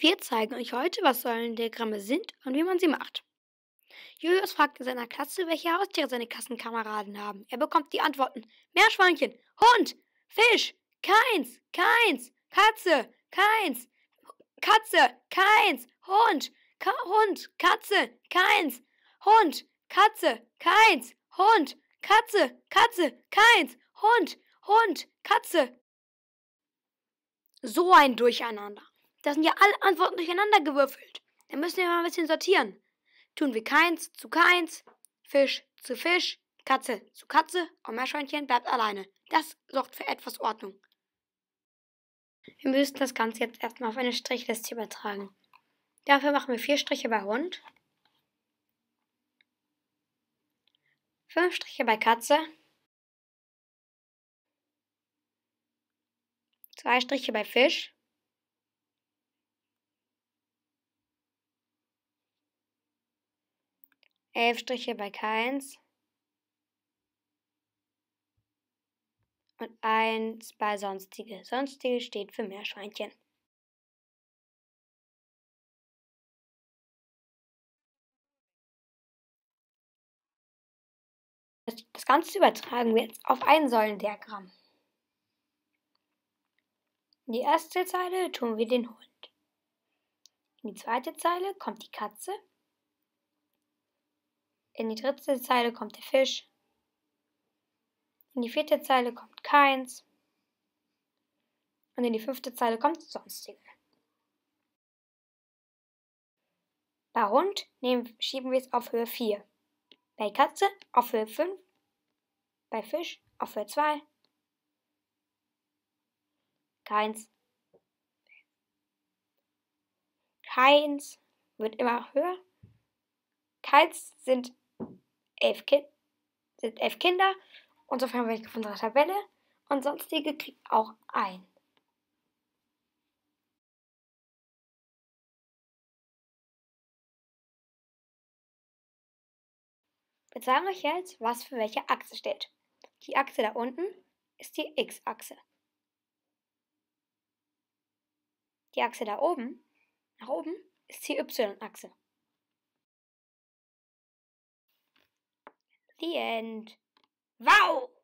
Wir zeigen euch heute, was Säulendiagramme sind und wie man sie macht. Julius fragt in seiner Klasse, welche Haustiere seine Klassenkameraden haben. Er bekommt die Antworten: Meerschweinchen, Hund, Fisch, keins, Katze, keins, Katze, keins, Hund, Hund, Katze, keins, Hund, Katze, keins, Hund, Katze, keins, Hund, Katze. So ein Durcheinander. Da sind ja alle Antworten durcheinander gewürfelt. Dann müssen wir mal ein bisschen sortieren. Tun wir keins zu keins, Fisch zu Fisch, Katze zu Katze und Meerschweinchen bleibt alleine. Das sorgt für etwas Ordnung. Wir müssen das Ganze jetzt erstmal auf eine Strichliste übertragen. Dafür machen wir 4 Striche bei Hund, 5 Striche bei Katze, 2 Striche bei Fisch, 11 Striche bei keins und 1 bei Sonstige. Sonstige steht für Meerschweinchen. Das Ganze übertragen wir jetzt auf ein Säulendiagramm. In die erste Zeile tun wir den Hund. In die zweite Zeile kommt die Katze. In die dritte Zeile kommt der Fisch. In die vierte Zeile kommt keins. Und in die fünfte Zeile kommt Sonstige. Bei Hund schieben wir es auf Höhe 4. Bei Katze auf Höhe 5. Bei Fisch auf Höhe 2. Keins wird immer höher. Keins sind 11 Kinder. Und so fangen wir auf unserer Tabelle. Und Sonstige kriegt auch ein. Wir zeigen euch jetzt, was für welche Achse steht. Die Achse da unten ist die X-Achse. Die Achse da oben, nach oben, ist die Y-Achse. The end. Wow!